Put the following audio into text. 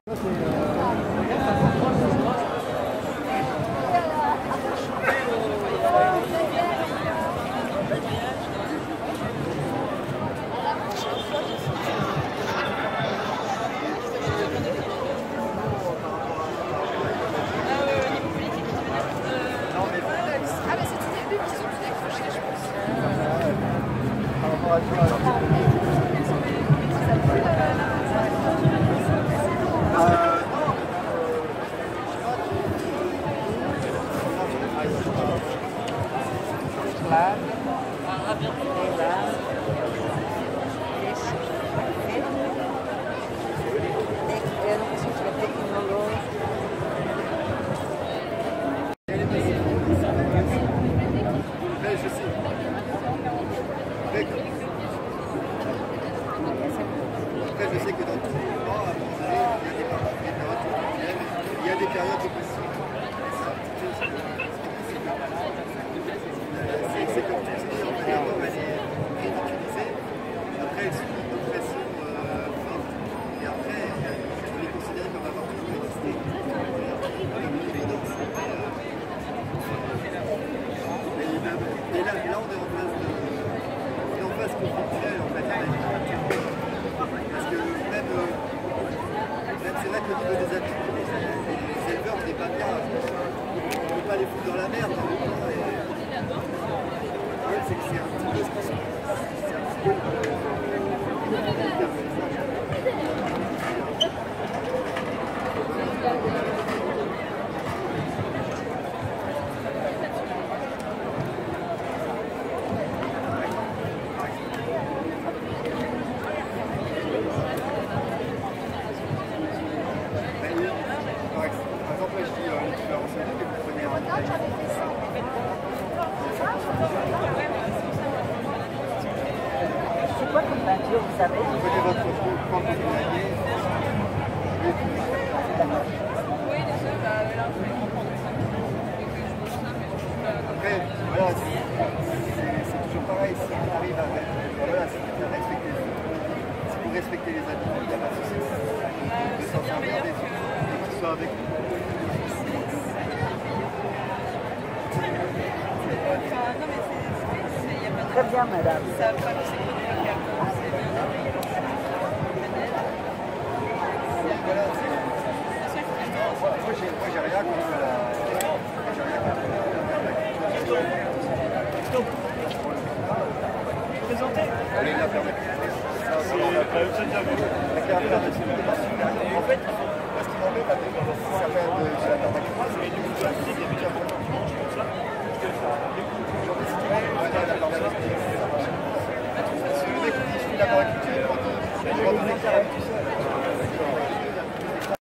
Je sais que dans tout mouvement, à un moment donné, il y a des périodes de pression. C'est comme tu dis, en fait, d'abord, elle est ridiculisée. Après, elle subit une pression forte. Et après, elle est considérée comme avoir toujours existé. Comme une évidence. Et là, on est en phase conflictuelle, en fait, parce que même c'est vrai que au niveau des habitudes, les éleveurs, on n'est pas bien. On ne peut pas les foutre dans la merde en même temps. C'est que c'est un petit peu ce qui se passe. C'est quoi comme peinture, vous savez? Vous prenez votre photo quand vous voyez. Après, voilà, c'est toujours pareil. Si on arrive à si vous respectez les habitudes, il n'y a pas de souci. De s'en servir des autres, et qu'ils soient avec nous. Très bien, madame. Moi, j'ai rien contre la... Présentez. Allez, la permettre. C'est la carte.